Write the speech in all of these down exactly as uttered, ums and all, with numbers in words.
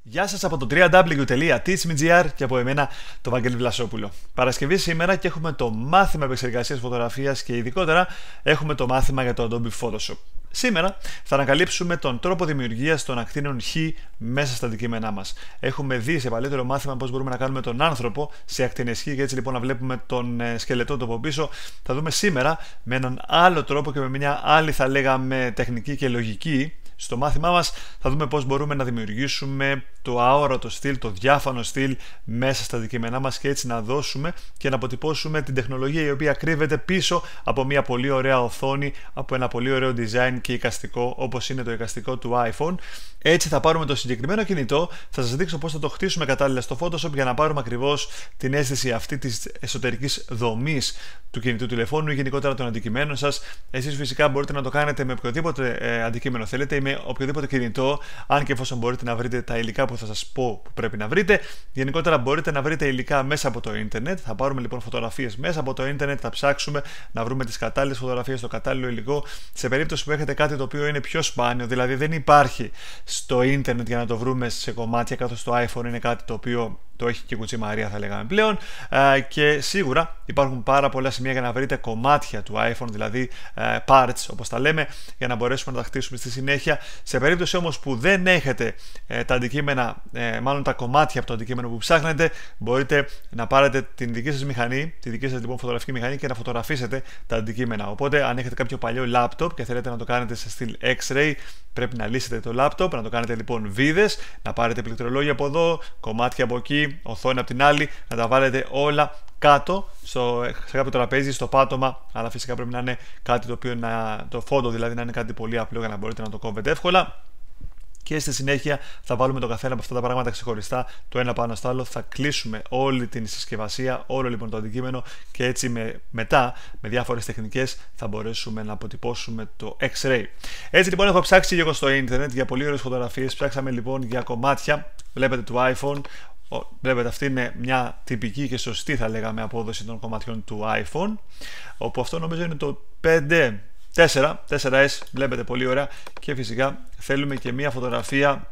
Γεια σας από το double-u double-u double-u τελεία teach me τζι αρ και από εμένα το Βαγγέλη Βλασόπουλο. Παρασκευή σήμερα και έχουμε το μάθημα επεξεργασίας φωτογραφίας και ειδικότερα έχουμε το μάθημα για το Adobe Photoshop. Σήμερα θα ανακαλύψουμε τον τρόπο δημιουργίας των ακτίνων Χ μέσα στα αντικείμενά μας. Έχουμε δει σε παλιότερο μάθημα πώς μπορούμε να κάνουμε τον άνθρωπο σε ακτίνες Χ και έτσι λοιπόν να βλέπουμε τον σκελετό του από πίσω. Θα δούμε σήμερα με έναν άλλο τρόπο και με μια άλλη θα λέγαμε τεχνική και λογική. Στο μάθημά μας θα δούμε πώς μπορούμε να δημιουργήσουμε το αόρατο στυλ, το διάφανο στυλ μέσα στα αντικείμενά μας και έτσι να δώσουμε και να αποτυπώσουμε την τεχνολογία η οποία κρύβεται πίσω από μια πολύ ωραία οθόνη, από ένα πολύ ωραίο design και εικαστικό όπως είναι το εικαστικό του iPhone. Έτσι θα πάρουμε το συγκεκριμένο κινητό, θα σας δείξω πώς θα το χτίσουμε κατάλληλα στο Photoshop για να πάρουμε ακριβώς την αίσθηση αυτή της εσωτερικής δομής του κινητού τηλεφώνου ή γενικότερα των αντικειμένων σας. Εσείς φυσικά μπορείτε να το κάνετε με οποιοδήποτε ε, αντικείμενο θέλετε ή με οποιοδήποτε κινητό, αν και εφόσον μπορείτε να βρείτε τα υλικά που θα σας πω που πρέπει να βρείτε. Γενικότερα μπορείτε να βρείτε υλικά μέσα από το ίντερνετ. Θα πάρουμε λοιπόν φωτογραφίες μέσα από το ίντερνετ, θα ψάξουμε να βρούμε τις κατάλληλες φωτογραφίες, το κατάλληλο υλικό. Σε περίπτωση που έχετε κάτι το οποίο είναι πιο σπάνιο, δηλαδή δεν υπάρχει στο ίντερνετ για να το βρούμε σε κομμάτια, καθώς το iPhone είναι κάτι το οποίο το έχει και κουτσί Μαρία θα λέγαμε πλέον, και σίγουρα υπάρχουν πάρα πολλά σημεία για να βρείτε κομμάτια του iPhone, δηλαδή parts όπως τα λέμε, για να μπορέσουμε να τα χτίσουμε στη συνέχεια. Σε περίπτωση όμως που δεν έχετε τα αντικείμενα, μάλλον τα κομμάτια από το αντικείμενο που ψάχνετε, μπορείτε να πάρετε την δική σας μηχανή, τη δική σας λοιπόν φωτογραφική μηχανή και να φωτογραφίσετε τα αντικείμενα. Οπότε αν έχετε κάποιο παλιό laptop και θέλετε να το κάνετε σε στυλ X-ray, πρέπει να λύσετε το laptop, να το κάνετε λοιπόν βίδες, να πάρετε πληκτρολόγια από εδώ, κομμάτια από εκεί, οθόνη από την άλλη, να τα βάλετε όλα κάτω στο, σε κάποιο τραπέζι, στο πάτωμα, αλλά φυσικά πρέπει να είναι κάτι το οποίο να, το φόντο δηλαδή να είναι κάτι πολύ απλό για να μπορείτε να το κόβετε εύκολα. Και στη συνέχεια θα βάλουμε το καθένα από αυτά τα πράγματα ξεχωριστά το ένα πάνω στο άλλο. Θα κλείσουμε όλη την συσκευασία, όλο λοιπόν το αντικείμενο και έτσι με, μετά με διάφορες τεχνικές θα μπορέσουμε να αποτυπώσουμε το X-ray. Έτσι λοιπόν έχω ψάξει και εγώ στο ίντερνετ για πολύ ωραίες φωτογραφίες. Ψάξαμε λοιπόν για κομμάτια, βλέπετε, του iPhone. Βλέπετε, αυτή είναι μια τυπική και σωστή θα λέγαμε απόδοση των κομματιών του iPhone, όπου αυτό νομίζω είναι το πέντε τέσσερα ες, βλέπετε πολύ ωραία. Και φυσικά θέλουμε και μια φωτογραφία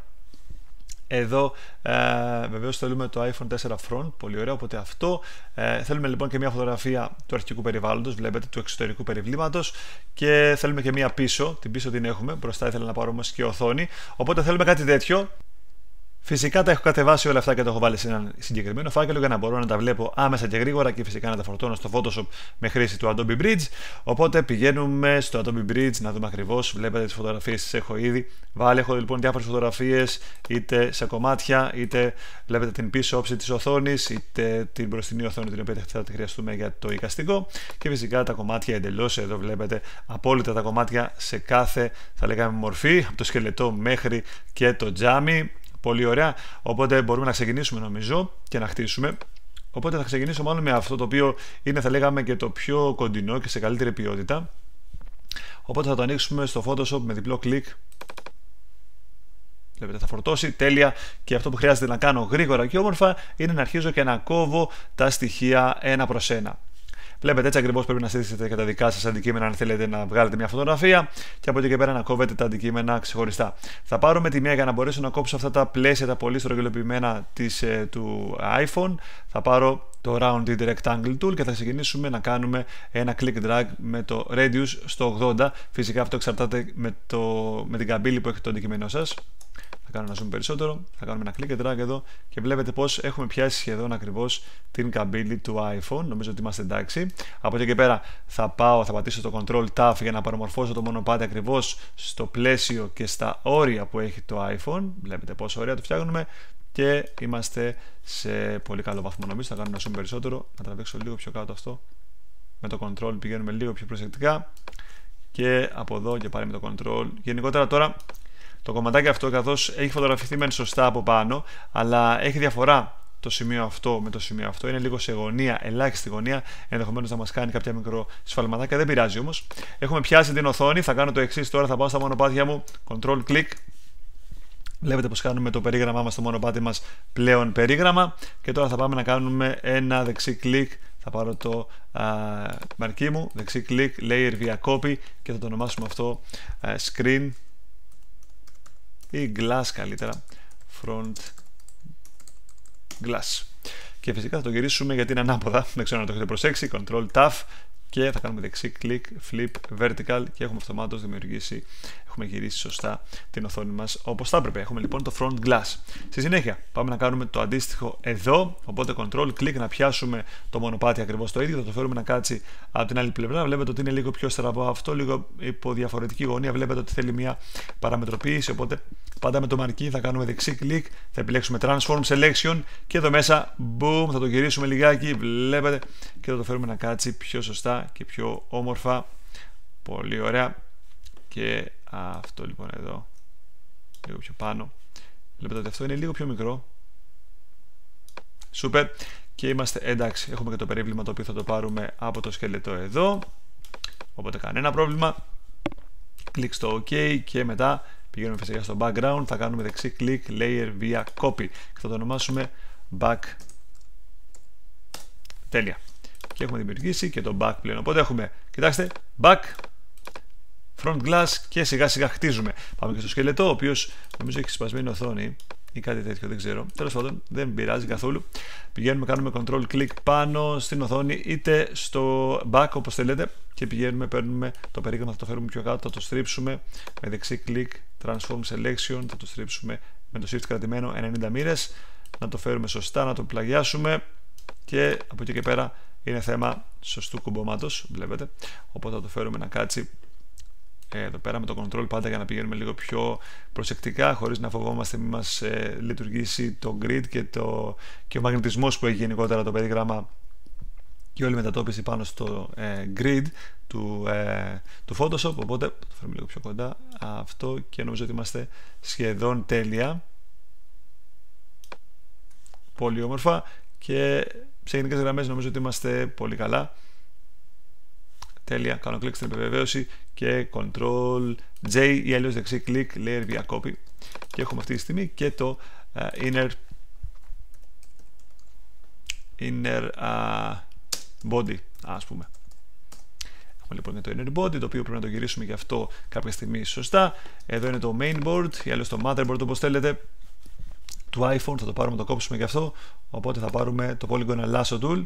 εδώ, ε, βεβαίως θέλουμε το iPhone τέσσερα Front, πολύ ωραία, οπότε αυτό. Ε, θέλουμε λοιπόν και μια φωτογραφία του αρχικού περιβάλλοντος, βλέπετε, του εξωτερικού περιβλήματος, και θέλουμε και μια πίσω, την πίσω την έχουμε, μπροστά ήθελα να πάρω όμως και οθόνη, οπότε θέλουμε κάτι τέτοιο. Φυσικά τα έχω κατεβάσει όλα αυτά και τα έχω βάλει σε ένα συγκεκριμένο φάκελο για να μπορώ να τα βλέπω άμεσα και γρήγορα και φυσικά να τα φορτώνω στο Photoshop με χρήση του Adobe Bridge. Οπότε πηγαίνουμε στο Adobe Bridge να δούμε ακριβώς. Βλέπετε τις φωτογραφίες τις έχω ήδη βάλει. Έχω λοιπόν διάφορες φωτογραφίες, είτε σε κομμάτια, είτε βλέπετε την πίσω όψη της οθόνης, είτε την μπροστινή οθόνη την οποία θα τη χρειαστούμε για το εικαστικό. Και φυσικά τα κομμάτια εντελώς. Εδώ βλέπετε απόλυτα τα κομμάτια σε κάθε θα λέγαμε μορφή, από το σκελετό μέχρι και το τζάμι. Πολύ ωραία, οπότε μπορούμε να ξεκινήσουμε νομίζω και να χτίσουμε. Οπότε θα ξεκινήσω μάλλον με αυτό το οποίο είναι θα λέγαμε και το πιο κοντινό και σε καλύτερη ποιότητα. Οπότε θα το ανοίξουμε στο Photoshop με διπλό κλικ. Βλέπετε, θα φορτώσει, τέλεια. Και αυτό που χρειάζεται να κάνω γρήγορα και όμορφα είναι να αρχίζω και να κόβω τα στοιχεία ένα προς ένα. Βλέπετε, έτσι ακριβώς πρέπει να στήσετε και τα δικά σας αντικείμενα αν θέλετε να βγάλετε μια φωτογραφία και από εκεί και πέρα να κόβετε τα αντικείμενα ξεχωριστά. Θα πάρω με τη μία για να μπορέσω να κόψω αυτά τα πλαίσια, τα πολύ στρογγυλοποιημένα της, ε, του iPhone. Θα πάρω το Rounded Rectangle Tool και θα ξεκινήσουμε να κάνουμε ένα click drag με το radius στο ογδόντα. Φυσικά αυτό εξαρτάται με, το, με την καμπύλη που έχει το αντικείμενό σας. Θα κάνω ένα zoom περισσότερο, θα κάνουμε ένα click drag εδώ και βλέπετε πως έχουμε πιάσει σχεδόν ακριβώς την καμπύλη του iPhone. Νομίζω ότι είμαστε εντάξει. Από εκεί και πέρα θα πάω, θα πατήσω το Control Tab για να παραμορφώσω το μονοπάτι ακριβώς στο πλαίσιο και στα όρια που έχει το iPhone. Βλέπετε πόσο ωραία το φτιάχνουμε και είμαστε σε πολύ καλό βαθμό νομίζω. Θα κάνω ένα zoom περισσότερο, να τραβήξω λίγο πιο κάτω αυτό. Με το Control πηγαίνουμε λίγο πιο προσεκτικά και από εδώ και πάλι με το Control. Γενικότερα τώρα το κομματάκι αυτό, καθώς έχει φωτογραφηθεί μεν σωστά από πάνω, αλλά έχει διαφορά το σημείο αυτό με το σημείο αυτό. Είναι λίγο σε γωνία, ελάχιστη γωνία, ενδεχομένως να μας κάνει κάποια μικρό σφαλματάκια, δεν πειράζει όμως. Έχουμε πιάσει την οθόνη, θα κάνω το εξής τώρα, θα πάω στα μονοπάτια μου, Control click. Βλέπετε πως κάνουμε το περίγραμμά μας στο μονοπάτι μας πλέον περίγραμμα και τώρα θα πάμε να κάνουμε ένα δεξί κλικ. Θα πάρω το α, μαρκί μου, δεξί κλικ, layer via copy και θα το ονομάσουμε αυτό α, screen ή glass καλύτερα, front glass. Και φυσικά θα το γυρίσουμε γιατί είναι ανάποδα, δεν ξέρω αν το έχετε προσέξει, Control Tab και θα κάνουμε δεξί κλικ, flip, vertical και έχουμε αυτομάτως δημιουργήσει, έχουμε γυρίσει σωστά την οθόνη μας όπως θα έπρεπε. Έχουμε λοιπόν το front glass. Στη συνέχεια πάμε να κάνουμε το αντίστοιχο εδώ, οπότε Control click να πιάσουμε το μονοπάτι ακριβώς το ίδιο, θα το φέρουμε να κάτσει από την άλλη πλευρά. Βλέπετε ότι είναι λίγο πιο στραβό αυτό, λίγο υπό διαφορετική γωνία. Βλέπετε ότι θέλει μια παραμετροποίηση, οπότε πάντα με το μαρκί θα κάνουμε δεξί κλικ, θα επιλέξουμε Transform Selection και εδώ μέσα, boom, θα το γυρίσουμε λιγάκι, βλέπετε, και θα το φέρουμε να κάτσει πιο σωστά και πιο όμορφα. Πολύ ωραία. Και αυτό λοιπόν εδώ, λίγο πιο πάνω. Βλέπετε ότι αυτό είναι λίγο πιο μικρό. Σούπερ. Και είμαστε εντάξει, έχουμε και το περίβλημα το οποίο θα το πάρουμε από το σκελετό εδώ. Οπότε κανένα πρόβλημα. Κλικ στο OK και μετά πηγαίνουμε φυσικά στο background, θα κάνουμε δεξί κλικ, layer via copy και θα το ονομάσουμε back. Τέλεια. Και έχουμε δημιουργήσει και το back πλέον. Οπότε έχουμε, κοιτάξτε, back, front glass και σιγά σιγά χτίζουμε. Πάμε και στο σκελετό, ο οποίος νομίζω έχει σπασμένη οθόνη ή κάτι τέτοιο, δεν ξέρω. Τέλος πάντων, δεν πειράζει καθόλου. Πηγαίνουμε, κάνουμε control click πάνω στην οθόνη είτε στο back όπως θέλετε και πηγαίνουμε, παίρνουμε το περίγραμμα, θα το φέρουμε πιο κάτω, θα το στρίψουμε με δεξί click, transform selection, θα το στρίψουμε με το shift κρατημένο ενενήντα μοίρες, να το φέρουμε σωστά, να το πλαγιάσουμε και από εκεί και πέρα είναι θέμα σωστού κουμπώματος, βλέπετε. Οπότε θα το φέρουμε να κάτσει εδώ πέρα με το control πάντα για να πηγαίνουμε λίγο πιο προσεκτικά, χωρίς να φοβόμαστε μην μας ε, λειτουργήσει το grid και, το, και ο μαγνητισμός που έχει γενικότερα το περίγραμμα και όλη η μετατόπιση πάνω στο ε, grid του, ε, του Photoshop. Οπότε το φέρουμε λίγο πιο κοντά αυτό και νομίζω ότι είμαστε σχεδόν τέλεια. Πολύ όμορφα και σε γενικές γραμμές νομίζω ότι είμαστε πολύ καλά. Τέλεια, κάνω κλικ στην επιβεβαίωση και Control J ή αλλιώς δεξί κλικ, layer via copy και έχουμε αυτή τη στιγμή και το uh, inner inner uh, body, ας πούμε. Έχουμε λοιπόν το inner body, το οποίο πρέπει να το γυρίσουμε και αυτό κάποια στιγμή σωστά. Εδώ είναι το main board ή αλλιώς το motherboard όπως θέλετε του iPhone, θα το πάρουμε, το κόψουμε και αυτό, οπότε θα πάρουμε το polygon lasso tool.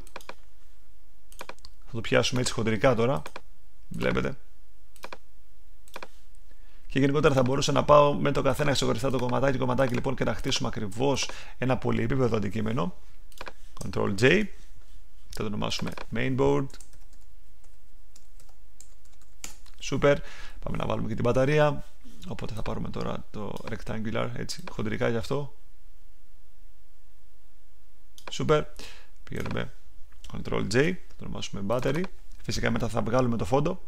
Θα το πιάσουμε έτσι χοντρικά τώρα, βλέπετε. Και γενικότερα θα μπορούσα να πάω με το καθένα ξεχωριστά το κομματάκι, κομματάκι λοιπόν και να χτίσουμε ακριβώς ένα πολυεπίπεδο αντικείμενο. Control J, θα το ονομάσουμε main board. Super, πάμε να βάλουμε και την μπαταρία. Οπότε θα πάρουμε τώρα το rectangular έτσι χοντρικά γι' αυτό. Super, πηγαίνουμε Control J, θα το ονομάσουμε battery. Φυσικά μετά θα βγάλουμε το φόντο.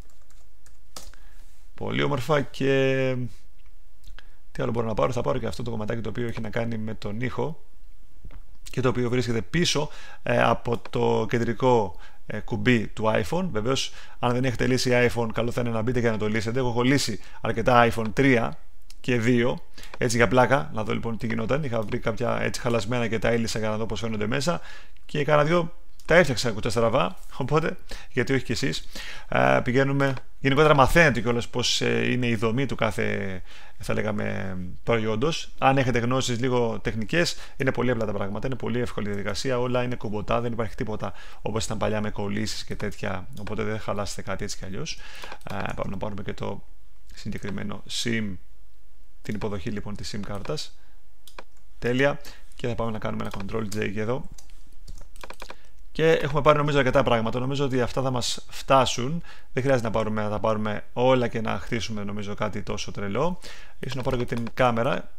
Πολύ όμορφα και τι άλλο μπορώ να πάρω, θα πάρω και αυτό το κομματάκι το οποίο έχει να κάνει με τον ήχο και το οποίο βρίσκεται πίσω ε, από το κεντρικό ε, κουμπί του iPhone. Βεβαίως αν δεν έχετε λύσει iPhone καλό θα είναι να μπείτε και να το λύσετε. Εγώ έχω λύσει αρκετά iPhone τρία και δύο έτσι για πλάκα, να δω λοιπόν τι γινόταν. Είχα βρει κάποια έτσι χαλασμένα και τα έλυσα για να δω πως φαίνονται μέσα και κάνα δύο τα έφτιαξα κουτιά στραβά, οπότε γιατί όχι κι εσείς. Ε, πηγαίνουμε, γενικότερα μαθαίνετε κιόλας πως ε, είναι η δομή του κάθε θα λέγαμε προϊόντος. Αν έχετε γνώσεις λίγο τεχνικές είναι πολύ απλά τα πράγματα, είναι πολύ εύκολη διαδικασία, όλα είναι κομποτά, δεν υπάρχει τίποτα όπως ήταν παλιά με κολλήσεις και τέτοια, οπότε δεν χαλάσετε κάτι έτσι κι αλλιώς. Ε, πάμε να πάρουμε και το συγκεκριμένο SIM, την υποδοχή λοιπόν της SIM κάρτας. Τέλεια, και θα πάμε να κάνουμε ένα Control J και εδώ. Και έχουμε πάρει νομίζω αρκετά πράγματα. Νομίζω ότι αυτά θα μας φτάσουν. Δεν χρειάζεται να, πάρουμε, να τα πάρουμε όλα και να χτίσουμε νομίζω κάτι τόσο τρελό. Ίσως να πάρω και την κάμερα.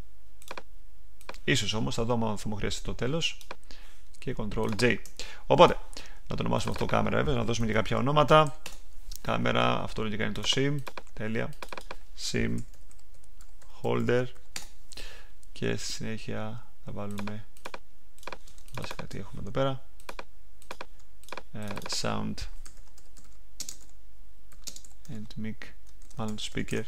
Ίσως όμως, θα δω αν θα μου χρειαστεί το τέλος. Και Control J. Οπότε, να το ονομάσουμε αυτό κάμερα βέβαια, να δώσουμε και κάποια ονόματα. Κάμερα, αυτό είναι και κάνει το SIM. Τέλεια. SIM holder. Και στη συνέχεια θα βάλουμε. Βασικά τι έχουμε εδώ πέρα. Uh, sound and mic, μάλλον speaker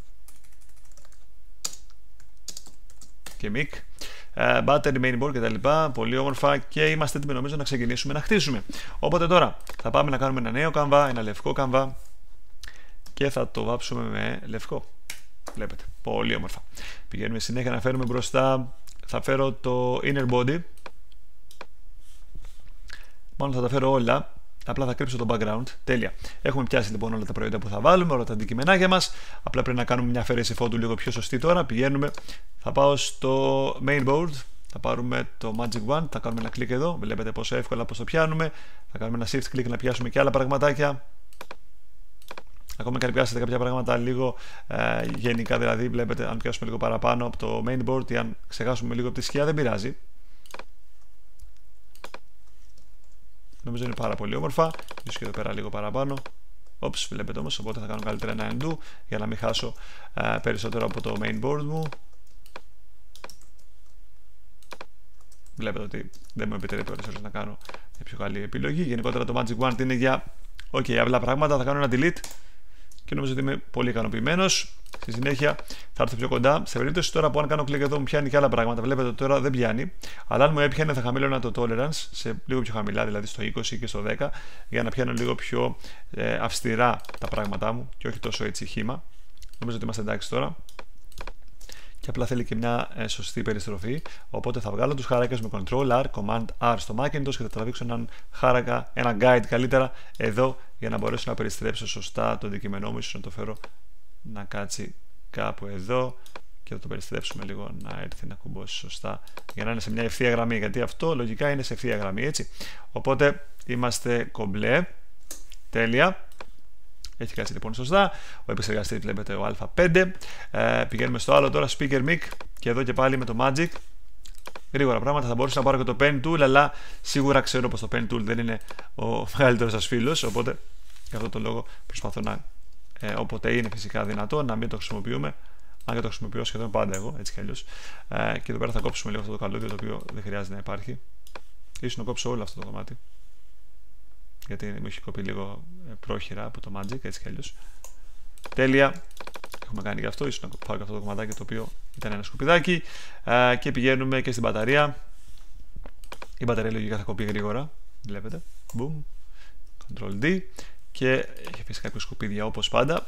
και mic, uh, battery, main board κτλ. Πολύ όμορφα και είμαστε έτοιμοι νομίζω να ξεκινήσουμε να χτίσουμε. Οπότε τώρα θα πάμε να κάνουμε ένα νέο καμβά, ένα λευκό καμβά και θα το βάψουμε με λευκό. Βλέπετε, πολύ όμορφα. Πηγαίνουμε συνέχεια να φέρουμε μπροστά θα φέρω το inner body. Μάλλον θα τα φέρω όλα. Απλά θα κρύψω το background. Τέλεια. Έχουμε πιάσει λοιπόν όλα τα προϊόντα που θα βάλουμε, όλα τα αντικειμενάκια μας. Απλά πρέπει να κάνουμε μια αφαίρεση φόντου λίγο πιο σωστή τώρα. Πηγαίνουμε. Θα πάω στο main board. Θα πάρουμε το Magic Wand. Θα κάνουμε ένα κλικ εδώ. Βλέπετε πόσο εύκολα πώς το πιάνουμε. Θα κάνουμε ένα shift click να πιάσουμε και άλλα πραγματάκια. Ακόμα και αν πιάσετε κάποια πράγματα λίγο ε, γενικά, δηλαδή βλέπετε, αν πιάσουμε λίγο παραπάνω από το main board ή αν ξεχάσουμε λίγο από τη σκιά, δεν πειράζει. Νομίζω είναι πάρα πολύ όμορφα. Ίσως και εδώ πέρα λίγο παραπάνω. Όψ, βλέπετε όμως, οπότε θα κάνω καλύτερα ένα undo για να μην χάσω ε, περισσότερο από το main board μου. Βλέπετε ότι δεν μου επιτρέπει όλες να κάνω μια πιο καλή επιλογή. Γενικότερα το Magic Wand είναι για ok, απλά πράγματα. Θα κάνω ένα delete και νομίζω ότι είμαι πολύ ικανοποιημένος. Στη συνέχεια θα έρθω πιο κοντά. Σε περίπτωση τώρα που αν κάνω κλικ εδώ μου πιάνει και άλλα πράγματα, βλέπετε ότι τώρα δεν πιάνει. Αλλά αν μου έπιανε θα χαμηλώνα το tolerance σε λίγο πιο χαμηλά, δηλαδή στο είκοσι και στο δέκα, για να πιάνω λίγο πιο ε, αυστηρά τα πράγματά μου και όχι τόσο έτσι χύμα. Νομίζω ότι είμαστε εντάξει τώρα. Και απλά θέλει και μια ε, σωστή περιστροφή. Οπότε θα βγάλω τους χάρακες με Control R, Command R στο Macintosh και θα τραβήξω έναν χάρακα, ένα guide καλύτερα εδώ για να μπορέσω να περιστρέψω σωστά το αντικείμενό μου. Ίσως να το φέρω να κάτσει κάπου εδώ και θα το περιστρέψουμε λίγο να έρθει να κουμπώσει σωστά για να είναι σε μια ευθεία γραμμή. Γιατί αυτό λογικά είναι σε ευθεία γραμμή, έτσι. Οπότε είμαστε κομπλέ. Τέλεια. Έχει κάτσει λοιπόν σωστά. Ο επεξεργαστής βλέπετε ο Α πέντε. Ε, πηγαίνουμε στο άλλο τώρα, Speaker Mic. Και εδώ και πάλι με το Magic. Γρήγορα πράγματα. Θα μπορούσα να πάρω και το Pen Tool, αλλά σίγουρα ξέρω πως το Pen Tool δεν είναι ο μεγαλύτερος σας φίλος. Οπότε για αυτό το λόγο προσπαθώ να, ε, όποτε είναι φυσικά δυνατό, να μην το χρησιμοποιούμε. Αν και το χρησιμοποιώ σχεδόν πάντα εγώ, έτσι κι αλλιώς. Ε, και εδώ πέρα θα κόψουμε λίγο αυτό το καλώδιο, το οποίο δεν χρειάζεται να υπάρχει. Ίσως να κόψω όλο αυτό το κομμάτι. Γιατί μου έχει κοπεί λίγο πρόχειρα από το Magic, έτσι κι αλλιώς. Τέλεια. Έχουμε κάνει και αυτό. Ίσως να πάρω και αυτό το κομματάκι το οποίο ήταν ένα σκουπιδάκι. Ε, και πηγαίνουμε και στην μπαταρία. Η μπαταρία λογικά θα κοπεί γρήγορα. Βλέπετε. Boom. Control D. Και έχει αφήσει κάποια σκουπίδια όπως πάντα.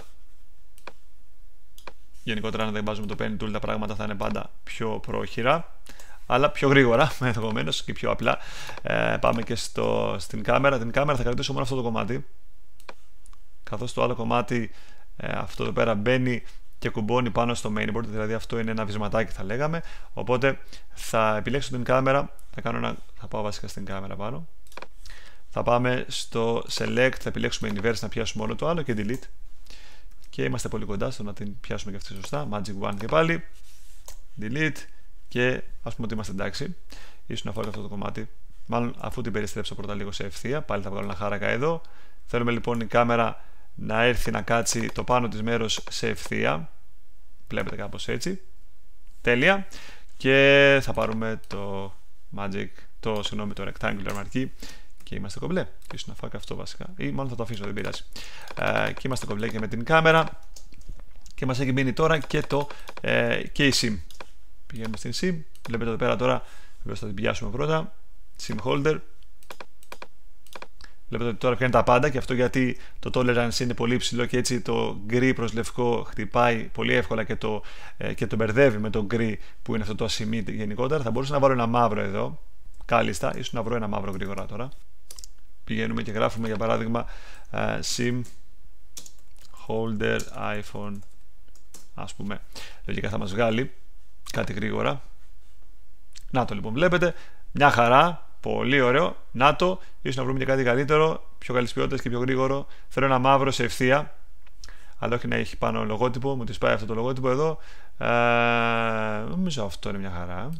Γενικότερα, αν δεν βάζουμε το Pen Tool, τα πράγματα θα είναι πάντα πιο πρόχειρα, αλλά πιο γρήγορα ενδεχομένως και πιο απλά. Ε, πάμε και στο, στην κάμερα. Την κάμερα θα κρατήσω μόνο αυτό το κομμάτι, καθώς το άλλο κομμάτι, ε, αυτό εδώ πέρα, μπαίνει και κουμπώνει πάνω στο mainboard, δηλαδή αυτό είναι ένα βυσματάκι θα λέγαμε. Οπότε θα επιλέξω την κάμερα, θα, κάνω ένα, θα πάω βασικά στην κάμερα πάνω. Θα πάμε στο select, θα επιλέξουμε inverse να πιάσουμε όλο το άλλο και delete. Και είμαστε πολύ κοντά στο να την πιάσουμε και αυτή σωστά. Magic Wand και πάλι. Delete. Και ας πούμε ότι είμαστε εντάξει. Ίσως να φάω αυτό το κομμάτι. Μάλλον αφού την περιστρέψω πρώτα λίγο σε ευθεία. Πάλι θα βγάλω ένα χάρακα εδώ. Θέλουμε λοιπόν η κάμερα να έρθει να κάτσει το πάνω της μέρος σε ευθεία. Βλέπετε κάπως έτσι. Τέλεια. Και θα πάρουμε το Magic, το, συγγνώμη, το Rectangular marquee. Και είμαστε κομπλέ. Ίσως να φάω και αυτό βασικά. Ή μάλλον θα το αφήσω, δεν πειράζει. Ε, και είμαστε κομπλέ και με την κάμερα. Και μας έχει μείνει τώρα και το ε, και η SIM. Πηγαίνουμε στην SIM. Βλέπετε εδώ πέρα τώρα. Βέβαια θα την πιάσουμε πρώτα. SIM holder. Βλέπετε ότι τώρα πιάνει τα πάντα, και αυτό γιατί το tolerance είναι πολύ υψηλό και έτσι το γκρι προς λευκό χτυπάει πολύ εύκολα και το, ε, και το μπερδεύει με το γκρι που είναι αυτό το ασημί γενικότερα. Θα μπορούσα να βάλω ένα μαύρο εδώ. Κάλλιστα. Ίσως να βρω ένα μαύρο γρήγορα τώρα. Πηγαίνουμε και γράφουμε για παράδειγμα uh, SIM holder iPhone, ας πούμε. Λογικά θα μας βγάλει κάτι γρήγορα. Να το λοιπόν, βλέπετε, μια χαρά, πολύ ωραίο. Να το, ίσως να βρούμε και κάτι καλύτερο, πιο καλής ποιότητας και πιο γρήγορο. Θέλω ένα μαύρο σε ευθεία, αλλά όχι να έχει πάνω λογότυπο. Μου τη πάει αυτό το λογότυπο εδώ. uh, Νομίζω αυτό είναι μια χαρά.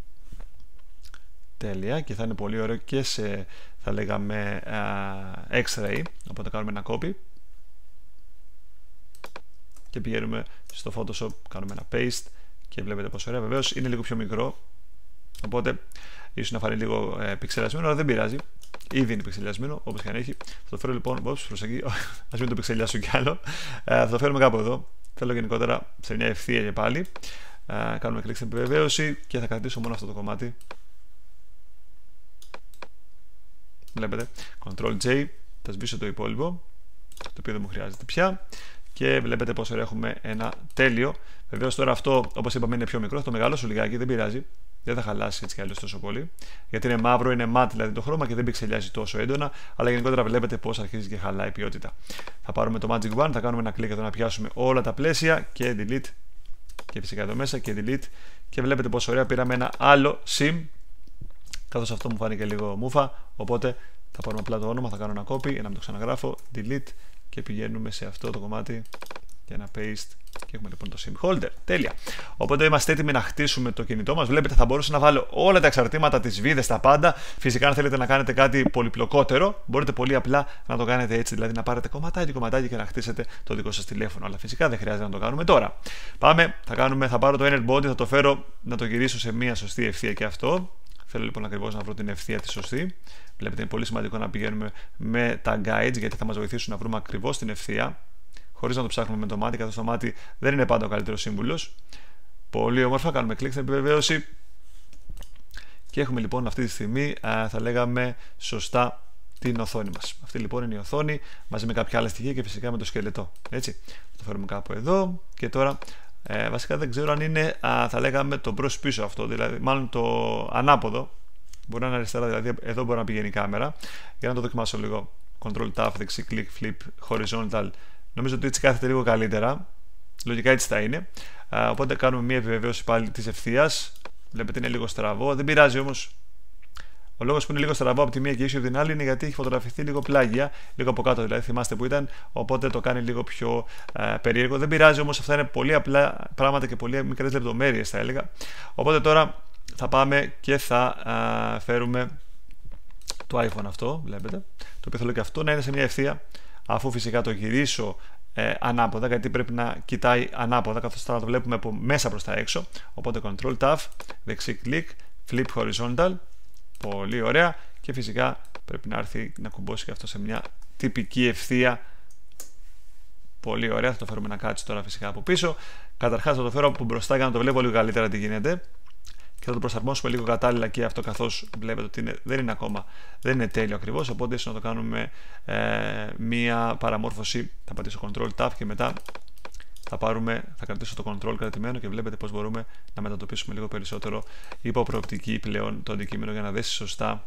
Τέλεια, και θα είναι πολύ ωραίο και σε, θα λέγαμε, uh, X-ray. Οπότε κάνουμε ένα copy και πηγαίνουμε στο Photoshop, κάνουμε ένα paste και βλέπετε πόσο ωραία. Βεβαίως είναι λίγο πιο μικρό, οπότε ίσως να φανεί λίγο ε, πιξελιασμένο, αλλά δεν πειράζει. Ήδη είναι πιξελιασμένο, όπως και αν έχει. Θα το φέρω λοιπόν, όπως προς εκεί, ας μην το πιξελιάσω κι άλλο. Ε, θα το φέρουμε κάπου εδώ. Θέλω γενικότερα σε μια ευθεία και πάλι. Ε, κάνουμε κλικ στην επιβεβαίωση και θα κρατήσω μόνο αυτό το κομμάτι. Βλέπετε, Control J, θα σβήσω το υπόλοιπο, το οποίο δεν μου χρειάζεται πια. Και βλέπετε πόσο έχουμε ένα τέλειο. Βεβαίως τώρα αυτό, όπως είπαμε, είναι πιο μικρό, θα το μεγαλώσω λιγάκι, δεν πειράζει. δεν θα χαλάσει έτσι κι αλλιώς τόσο πολύ. Γιατί είναι μαύρο, είναι matte δηλαδή το χρώμα και δεν πηξελιάζει τόσο έντονα. Αλλά γενικότερα βλέπετε πώς αρχίζει και χαλάει η ποιότητα. Θα πάρουμε το Magic Wand, θα κάνουμε ένα κλικ εδώ να πιάσουμε όλα τα πλαίσια και delete. Και φυσικά εδώ μέσα και delete. Και βλέπετε πόσο ωραία πήραμε ένα άλλο sim. Καθώς αυτό μου φάνηκε λίγο μούφα. Οπότε θα πάρουμε απλά το όνομα, θα κάνω ένα copy, να μην το ξαναγράφω, delete και πηγαίνουμε σε αυτό το κομμάτι και ένα paste. Και έχουμε λοιπόν το SIM holder. Τέλεια. Οπότε είμαστε έτοιμοι να χτίσουμε το κινητό μας. Βλέπετε, θα μπορούσα να βάλω όλα τα εξαρτήματα, τις βίδες, τα πάντα. Φυσικά, αν θέλετε να κάνετε κάτι πολυπλοκότερο, μπορείτε πολύ απλά να το κάνετε έτσι. Δηλαδή να πάρετε κομματάκι, κομματάκι και να χτίσετε το δικό σας τηλέφωνο. Αλλά φυσικά δεν χρειάζεται να το κάνουμε τώρα. Πάμε, θα, κάνουμε, θα πάρω το inner body, θα το φέρω να το γυρίσω σε μια σωστή ευθεία και αυτό. Θέλω λοιπόν ακριβώς να βρω την ευθεία τη σωστή. Βλέπετε, είναι πολύ σημαντικό να πηγαίνουμε με τα guides γιατί θα μας βοηθήσουν να βρούμε ακριβώς την ευθεία. Χωρίς να το ψάχνουμε με το μάτι, καθώς το μάτι δεν είναι πάντα ο καλύτερος σύμβουλος. Πολύ όμορφα, κάνουμε κλικ στην επιβεβαίωση. Και έχουμε λοιπόν αυτή τη στιγμή, α, θα λέγαμε σωστά, την οθόνη μας. Αυτή λοιπόν είναι η οθόνη, μαζί με κάποια άλλα στοιχεία και φυσικά με το σκελετό. Έτσι, το φέρουμε κάπου εδώ και τώρα. Ε, βασικά δεν ξέρω αν είναι, α, θα λέγαμε το μπρος πίσω αυτό, δηλαδή μάλλον το ανάποδο. Μπορεί να είναι αριστερά, δηλαδή εδώ μπορεί να πηγαίνει η κάμερα. Για να το δοκιμάσω λίγο. Control Tab, δεξί κλικ, flip, horizontal. Νομίζω ότι έτσι κάθεται λίγο καλύτερα. Λογικά έτσι θα είναι. Α, οπότε κάνουμε μια επιβεβαίωση πάλι της ευθείας. Βλέπετε είναι λίγο στραβό. Δεν πειράζει όμως. Ο λόγος που είναι λίγο στραβό από τη μία και ίσιο την άλλη είναι γιατί έχει φωτογραφηθεί λίγο πλάγια, λίγο από κάτω δηλαδή. Θυμάστε που ήταν. Οπότε το κάνει λίγο πιο α, περίεργο. Δεν πειράζει όμως, αυτά είναι πολύ απλά πράγματα και πολύ μικρές λεπτομέρειες θα έλεγα. Οπότε τώρα θα πάμε και θα α, φέρουμε το iPhone αυτό. Βλέπετε. Το οποίο θέλω και αυτό να είναι σε μια ευθεία. Αφού φυσικά το γυρίσω ε, ανάποδα, γιατί πρέπει να κοιτάει ανάποδα, καθώς θα το βλέπουμε από μέσα προς τα έξω. Οπότε Control Tab, δεξί κλικ, Flip Horizontal. Πολύ ωραία. Και φυσικά πρέπει να έρθει να κουμπώσει και αυτό σε μια τυπική ευθεία. Πολύ ωραία. Θα το φέρουμε να κάτσει τώρα φυσικά από πίσω. Καταρχάς θα το φέρω από μπροστά για να το βλέπω λίγο καλύτερα τι γίνεται. Και θα το προσαρμόσουμε λίγο κατάλληλα και αυτό, καθώς βλέπετε ότι είναι, δεν είναι ακόμα, δεν είναι τέλειο ακριβώς. Οπότε ίσως να το κάνουμε ε, μία παραμόρφωση. Θα πατήσω Control Tab και μετά θα, πάρουμε, θα κρατήσω το Control κρατημένο και βλέπετε πώς μπορούμε να μετατοπίσουμε λίγο περισσότερο υπό προοπτική πλέον το αντικείμενο για να δέσει σωστά.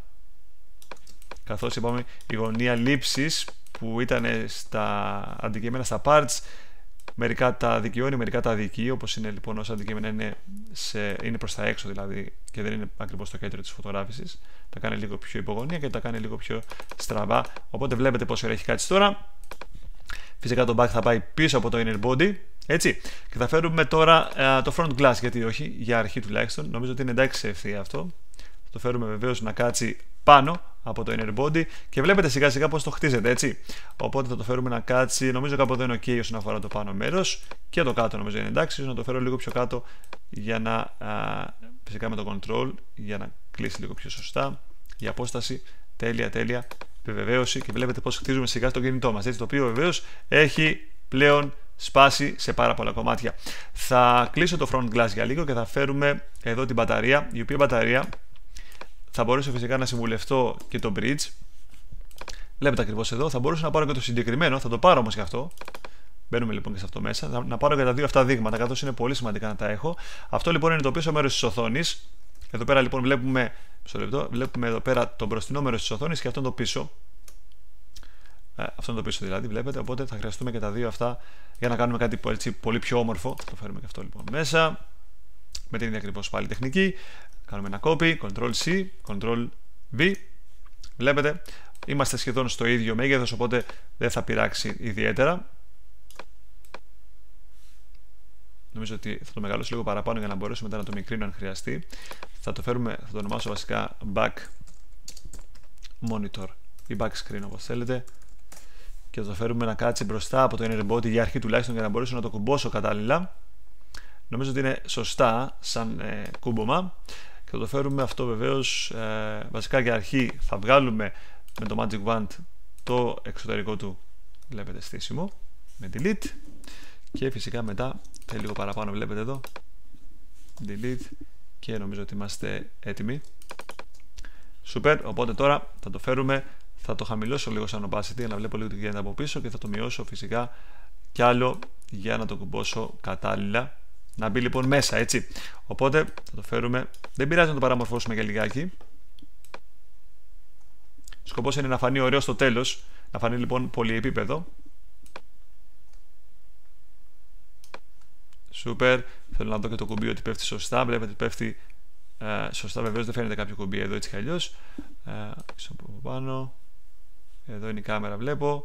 Καθώς είπαμε, η γωνία λήψης που ήταν στα αντικείμενα, στα parts, μερικά τα δικαιώνει, μερικά τα αδικεί, όπως είναι λοιπόν όσα αντικείμενα είναι, σε, είναι προς τα έξω δηλαδή και δεν είναι ακριβώς το κέντρο της φωτογράφησης. Τα κάνει λίγο πιο υπογωνία και τα κάνει λίγο πιο στραβά. Οπότε βλέπετε πόσο έχει κάτσει τώρα. Φυσικά το back θα πάει πίσω από το inner body. Έτσι. Και θα φέρουμε τώρα uh, το front glass, γιατί όχι, για αρχή τουλάχιστον. Νομίζω ότι είναι εντάξει σε ευθεία αυτό. Θα το φέρουμε βεβαίως να κάτσει πάνω από το inner body και βλέπετε σιγά σιγά πως το χτίζεται, έτσι. Οπότε θα το φέρουμε να κάτσει, νομίζω κάπου εδώ είναι ok όσον αφορά το πάνω μέρος και το κάτω νομίζω είναι εντάξει. Ίσως να το φέρω λίγο πιο κάτω για να, α, φυσικά με το control, για να κλείσει λίγο πιο σωστά η απόσταση. Τέλεια, τέλεια. Επιβεβαίωση και βλέπετε πως χτίζουμε σιγά στο κινητό μας, έτσι, το οποίο βεβαίως έχει πλέον σπάσει σε πάρα πολλά κομμάτια. Θα κλείσω το front glass για λίγο και θα φέρουμε εδώ την μπαταρία, η οποία μπαταρία θα μπορέσω φυσικά να συμβουλευτώ και το bridge. Βλέπετε ακριβώς εδώ. Θα μπορούσα να πάρω και το συγκεκριμένο, θα το πάρω όμως και αυτό. Μπαίνουμε λοιπόν και σε αυτό μέσα. Να πάρω και τα δύο αυτά δείγματα, καθώς είναι πολύ σημαντικά να τα έχω. Αυτό λοιπόν είναι το πίσω μέρος της οθόνης. Εδώ πέρα λοιπόν βλέπουμε, στο λεπτό, βλέπουμε εδώ πέρα το μπροστινό μέρος της οθόνης και αυτό είναι το πίσω. Ε, αυτό είναι το πίσω δηλαδή, βλέπετε. Οπότε θα χρειαστούμε και τα δύο αυτά για να κάνουμε κάτι έτσι, πολύ πιο όμορφο. Θα το φέρουμε και αυτό λοιπόν μέσα. Με την ίδια ακριβώς πάλι τεχνική. Κάνουμε ένα copy, Control C, Control V. Βλέπετε, είμαστε σχεδόν στο ίδιο μέγεθος, οπότε δεν θα πειράξει ιδιαίτερα. Νομίζω ότι θα το μεγαλώσω λίγο παραπάνω για να μπορέσουμε μετά να το μικρύνω αν χρειαστεί. Θα το φέρουμε, θα το ονομάσω βασικά Back Monitor ή Back Screen όπως θέλετε. Και θα το φέρουμε να κάτσει μπροστά από το inner body για αρχή τουλάχιστον για να μπορέσω να το κουμπώσω κατάλληλα. Νομίζω ότι είναι σωστά σαν ε, κούμπομα. Και θα το φέρουμε αυτό βεβαίως ε, βασικά για αρχή θα βγάλουμε με το Magic Wand το εξωτερικό του, βλέπετε, στήσιμο με delete και φυσικά μετά θέλει λίγο παραπάνω, βλέπετε εδώ, delete και νομίζω ότι είμαστε έτοιμοι. Super, οπότε τώρα θα το φέρουμε, θα το χαμηλώσω λίγο σαν opacity για να βλέπω λίγο τι γίνεται από πίσω και θα το μειώσω φυσικά κι άλλο για να το κουμπώσω κατάλληλα. να μπει λοιπόν μέσα, έτσι. Οπότε θα το φέρουμε, δεν πειράζει να το παραμορφώσουμε για λιγάκι. Σκοπός είναι να φανεί ωραίο στο τέλος, να φανεί λοιπόν πολυεπίπεδο. Σούπερ, θέλω να δω και το κουμπί ότι πέφτει σωστά, βλέπετε ότι πέφτει ε, σωστά, βεβαίως δεν φαίνεται κάποιο κουμπί εδώ έτσι κι αλλιώς. Ε, από πάνω, εδώ είναι η κάμερα βλέπω.